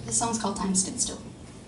This song's called Time Stood Still.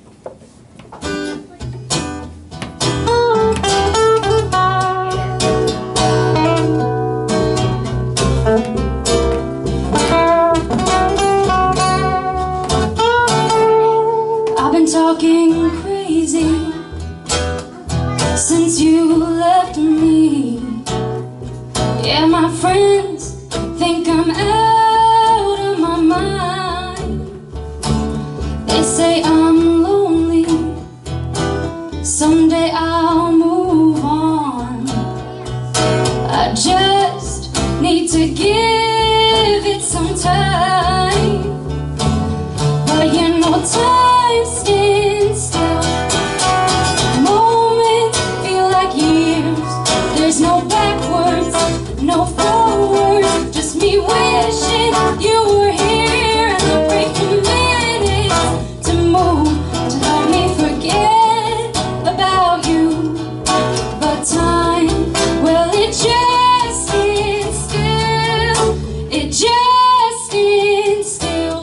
I've been talking crazy since you left me. Yeah, my friends think I'm out of my mind. They say I'm lonely, someday I'll move on. I just need to give it some time. But you know time stands still. Moments feel like years. There's no backwards, no forwards, just me wishing you were here. And I pray for minutes to move, to help me forget about you. But time, well, it just stands still. It just stands still.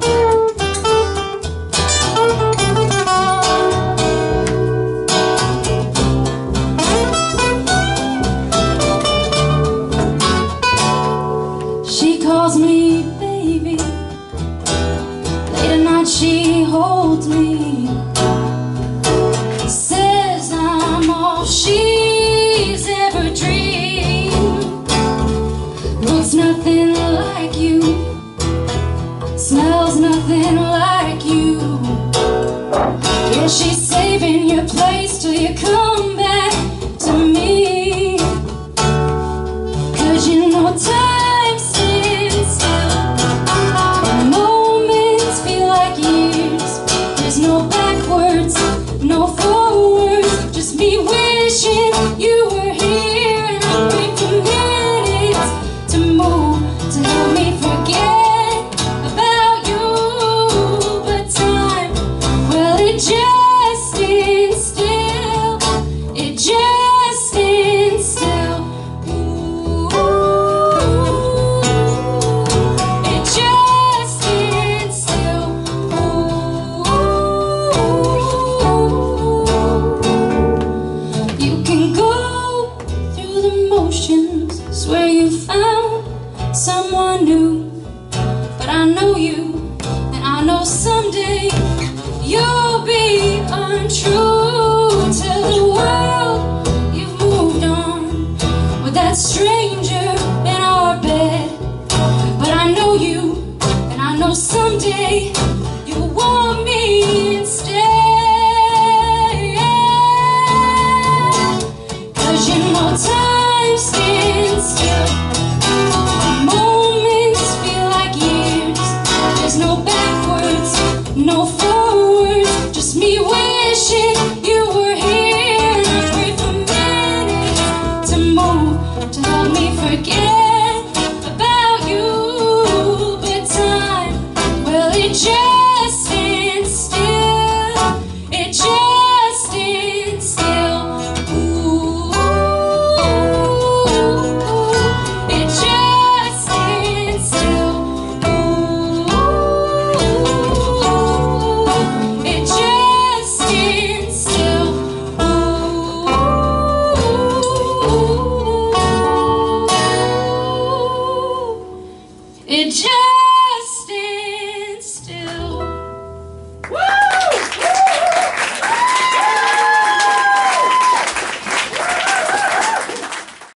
She calls me baby, late at night she holds me, says I'm all she's ever dreamed. Looks nothing like you, smells nothing like you. Yeah, she's saving your place till you come back to me. 'Cause you know time stands still. Moments feel like years. There's no backwards, no forwards, just me wishing you were here. And I pray for minutes to move, to help me forget about you. But time, well, it just stands still. It just stands still. It just stands still. You can go through the motions, swear you found someone new, but I know you, and I know someday you'll be untrue. Tell the world you've moved on with that stranger in our bed. But I know you, and I know someday you want me instead. 'Cause you know time stands still. Moments feel like years. There's no backwards, no forwards, just me wishing you were here. And I pray for minutes to move, to help me forget about you. But time, well, it just stands still. It just stands still. Ooh, it just stands still. Ooh, it just stands still. Ooh, it just